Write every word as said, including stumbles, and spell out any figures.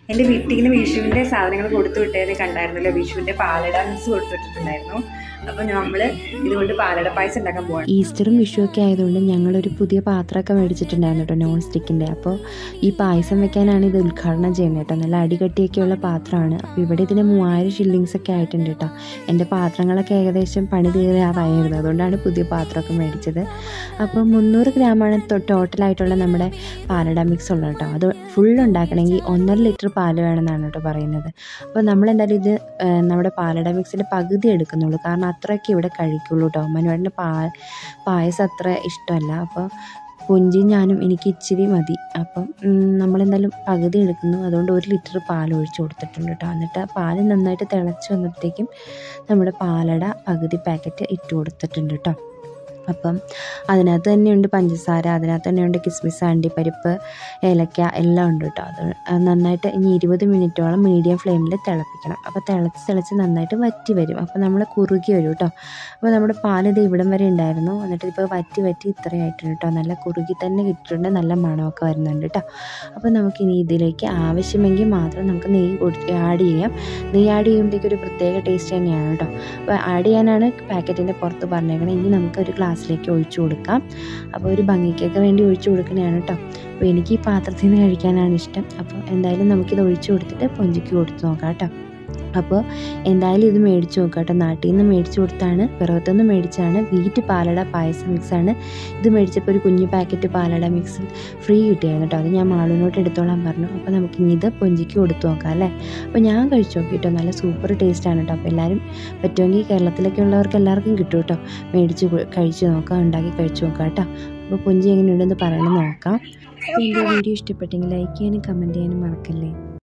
എൻ്റെ വീട്ടിൽ വിഷുവിൻ്റെ സാധനങ്ങൾ കൊടുത്തു വിട്ടേന്ന് കണ്ടായിരുന്നല്ലോ. വിഷുവിൻ്റെ പാലട മിക്സ് കൊടുത്തു വിട്ടിട്ടുണ്ടായിരുന്നു. അപ്പോൾ നമ്മൾ ഇതുകൊണ്ട് പാലട പായസം ഉണ്ടാക്കാൻ പോകണം. ഈസ്റ്ററും വിഷുവൊക്കെ ആയതുകൊണ്ട് ഞങ്ങളൊരു പുതിയ പാത്രമൊക്കെ മേടിച്ചിട്ടുണ്ടായിരുന്നു കേട്ടോ, നോൺ സ്റ്റിക്കിൻ്റെ. അപ്പോൾ ഈ പായസം വെക്കാനാണ് ഇത് ഉദ്ഘാടനം ചെയ്യുന്നത് കേട്ടോ. നല്ല അടികട്ടിയൊക്കെയുള്ള പാത്രമാണ്. അപ്പോൾ ഇവിടെ ഇതിന് മൂവായിരം ഷില്ലിങ്സ് ഒക്കെ ആയിട്ടുണ്ട് കേട്ടോ. എൻ്റെ പാത്രങ്ങളൊക്കെ ഏകദേശം പണി തീരാറായിരുന്നു, അതുകൊണ്ടാണ് പുതിയ പാത്രമൊക്കെ മേടിച്ചത്. അപ്പോൾ മുന്നൂറ് ഗ്രാമാണ് ടോട്ടലായിട്ടുള്ള നമ്മുടെ പാലട മിക്സ് ഉള്ളത് കേട്ടോ. അത് ഫുൾ ഉണ്ടാക്കണമെങ്കിൽ ഒന്നര ലിറ്റർ പാൽ വേണമെന്നാണ് കേട്ടോ പറയുന്നത്. അപ്പോൾ നമ്മളെന്തായാലും ഇത് നമ്മുടെ പാലട മിക്സിൻ്റെ പകുതി എടുക്കുന്നുള്ളൂ, കാരണം അത്രയൊക്കെ ഇവിടെ കഴിക്കുള്ളൂ കേട്ടോ. മനുവേട്ടൻ്റെ പാ പായസം അത്ര ഇഷ്ടമല്ല. അപ്പോൾ പുഞ്ചി ഞാനും എനിക്ക് ഇച്ചിരി മതി. അപ്പം നമ്മളെന്തായാലും പകുതി എടുക്കുന്നു. അതുകൊണ്ട് ഒരു ലിറ്റർ പാൽ ഒഴിച്ച് കൊടുത്തിട്ടുണ്ട് കേട്ടോ. എന്നിട്ട് പാൽ നന്നായിട്ട് തിളച്ച് വന്നപ്പോഴത്തേക്കും നമ്മുടെ പാലട പകുതി പാക്കറ്റ് ഇട്ട് കൊടുത്തിട്ടുണ്ട് കേട്ടോ. അപ്പം അതിനകത്ത് തന്നെയുണ്ട് പഞ്ചസാര, അതിനകത്ത് തന്നെയുണ്ട് കിസ്മിസ്, അണ്ടിപ്പരിപ്പ്, ഏലക്ക എല്ലാം ഉണ്ട് കേട്ടോ. അത് നന്നായിട്ട് ഇനി ഇരുപത് മിനിറ്റോളം മീഡിയം ഫ്ലെയിമിൽ തിളപ്പിക്കണം. അപ്പോൾ തിളച്ച് തിളച്ച് നന്നായിട്ട് വറ്റി വരും. അപ്പോൾ നമ്മൾ കുറുകി വരും കേട്ടോ. അപ്പോൾ നമ്മുടെ പാലിത് ഇവിടം വരെ ഉണ്ടായിരുന്നു, എന്നിട്ട് ഇപ്പോൾ വറ്റി വറ്റി ഇത്രയായിട്ടുണ്ട് കേട്ടോ. നല്ല കുറുകി തന്നെ കിട്ടിയിട്ടുണ്ട്, നല്ല മണമൊക്കെ വരുന്നുണ്ട് കേട്ടോ. അപ്പോൾ നമുക്കിനി ഇതിലേക്ക് ആവശ്യമെങ്കിൽ മാത്രം നമുക്ക് നെയ്യ് കൊടുത്ത് ആഡ് ചെയ്യാം. നെയ്യ് ആഡ് ചെയ്യുമ്പോഴത്തേക്ക് ഒരു പ്രത്യേക ടേസ്റ്റ് തന്നെയാണ് കേട്ടോ. അപ്പോൾ ആഡ് ചെയ്യാനാണ് പാക്കറ്റിൻ്റെ പുറത്ത് പറഞ്ഞേക്കണം. ഇനി നമുക്ക് ഒരു ഗ്ലാസ് ിലേക്ക് ഒഴിച്ചു കൊടുക്കാം. അപ്പോൾ ഒരു ഭംഗിക്കൊക്കെ വേണ്ടി ഒഴിച്ചു കൊടുക്കുന്നതാണ് കേട്ടോ. അപ്പോൾ എനിക്ക് ഈ പാത്രത്തിൽ നിന്ന് കഴിക്കാനാണ് ഇഷ്ടം. അപ്പോൾ എന്തായാലും നമുക്കിത് ഒഴിച്ചു കൊടുത്തിട്ട് പൊഞ്ചിക്ക് കൊടുത്ത് നോക്കാം കേട്ടോ. അപ്പോൾ എന്തായാലും ഇത് മേടിച്ച് നോക്കാം കേട്ടോ. നാട്ടിൽ നിന്ന് മേടിച്ച് കൊടുത്താണ്, പിറവത്തുനിന്ന് മേടിച്ചാണ്. വീറ്റ് പാലട പായസം മിക്സാണ്. ഇത് മേടിച്ചപ്പോൾ ഒരു കുഞ്ഞു പാക്കറ്റ് പാലട മിക്സ് ഫ്രീ കിട്ടിയായിരുന്നു കേട്ടോ. അത് ഞാൻ മാളുവിനോട്ട് എടുത്തോളാൻ പറഞ്ഞു. അപ്പോൾ നമുക്ക് ഇനി ഇത് പൊഞ്ചിക്ക് കൊടുത്ത് നോക്കാം അല്ലേ. അപ്പോൾ ഞാൻ കഴിച്ചു നോക്കി കേട്ടോ, നല്ല സൂപ്പർ ടേസ്റ്റാണ് കേട്ടോ. അപ്പോൾ എല്ലാവരും പറ്റുമെങ്കിൽ കേരളത്തിലൊക്കെ ഉള്ളവർക്ക് എല്ലാവർക്കും കിട്ടും കേട്ടോ. മേടിച്ച് കഴിച്ച് നോക്കാം, ഉണ്ടാക്കി കഴിച്ച് നോക്കാം കേട്ടോ. അപ്പോൾ പൊഞ്ചി എങ്ങനെയുണ്ടെന്ന് പറയണം നോക്കാം. അപ്പോൾ എൻ്റെ വീഡിയോ ഇഷ്ടപ്പെട്ടെങ്കിൽ ലൈക്ക് ചെയ്യാനും കമൻറ്റ് ചെയ്യാനും മറക്കല്ലേ.